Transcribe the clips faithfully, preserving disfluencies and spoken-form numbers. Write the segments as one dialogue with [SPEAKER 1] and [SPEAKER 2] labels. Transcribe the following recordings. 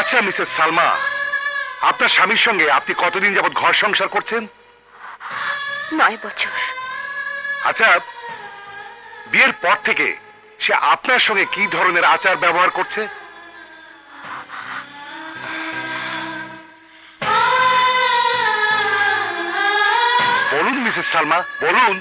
[SPEAKER 1] আচ্ছা মিসেস সালমা, আপনার স্বামীর সঙ্গে আপনি কতদিন যাবৎ ঘর সংসার করছেন?
[SPEAKER 2] নয় বছর।
[SPEAKER 1] আচ্ছা, বিয়ের পর থেকে সে আপনার সঙ্গে কি ধরনের আচার ব্যবহার করছে? বলুন মিসেস সালমা, বলুন।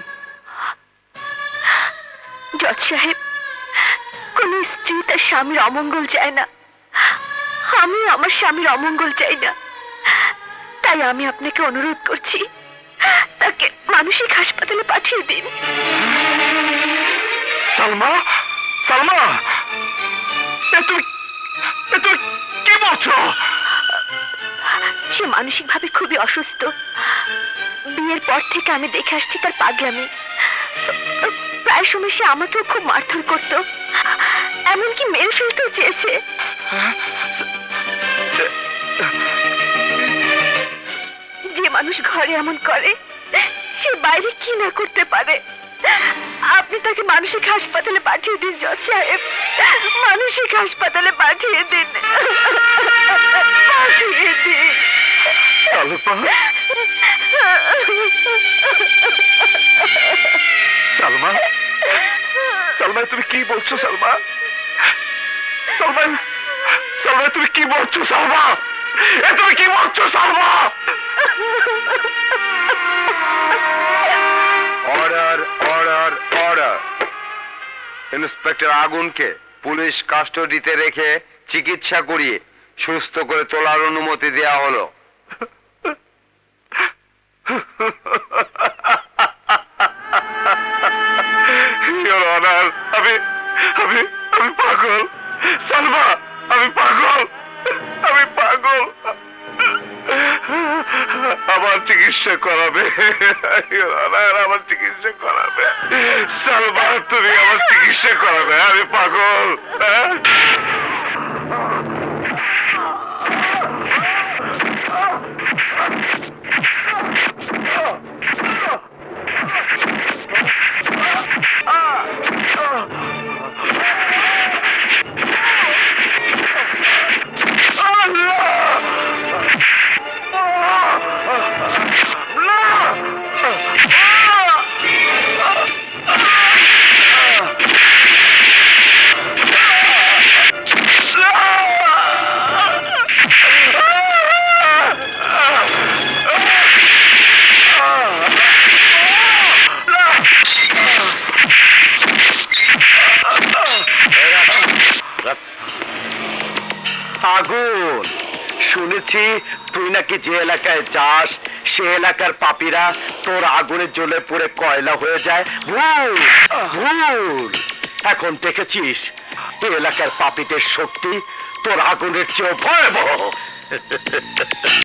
[SPEAKER 2] জজ সাহেব, কোন স্ত্রী তার স্বামীর অমঙ্গল চায় না, আমি আমার স্বামীর অমঙ্গল চাই না। তাই আমি আপনাকে অনুরোধ করছি, তাকে মানসিক হাসপাতালে পাঠিয়ে দিন।
[SPEAKER 1] সালমা, সালমা, তুমি কি বলছো?
[SPEAKER 2] সে মানসিকভাবে খুবই অসুস্থ। বিয়ের পর থেকে আমি দেখে আসছি তার পাগলামি। প্রায় সময় সে আমাকেও খুব মারধর করত, এমনকি মেরে ফেলতেও চেয়েছে। যে মানুষ ঘরে এমন করে, সে বাইরে কি না করতে পারে। আপনি তাকে মানসিক হাসপাতালে পাঠিয়ে দিন জজ সাহেব, মানসিক হাসপাতালে পাঠিয়ে দিন, পাঠিয়ে দিন।
[SPEAKER 1] সালমা, সালমা তুমি কি বলছো? সালমা, সালমা, সালমা তুমি কি বলছো? সালমা, এ তুমি কি বলছো? Salma,
[SPEAKER 3] order, order, order. Inspector আগুনকে পুলিশ কাস্টডিতে রেখে চিকিৎসা করিয়ে সুস্থ করে তোলার অনুমতি দেয়া হলো।
[SPEAKER 1] আমি আমি আমি পাগল। সালমা, আমি পাগল, আমি পাগল। আমার চিকিৎসা করাবে, আমার চিকিৎসা করাবে। সালমা, তুমি আমার চিকিৎসা করাবে। আমি পাগল। আগুন, শুনেছি তুই নাকি যে এলাকায় যাস সে এলাকার পাপীরা তোর আগুনের জ্বলে পুড়ে কয়লা হয়ে যায়। ভুল, ভুল। এখন দেখেছিস এই এলাকার পাপীদের শক্তি তোর আগুনের চেয়েও ভয়াবহ।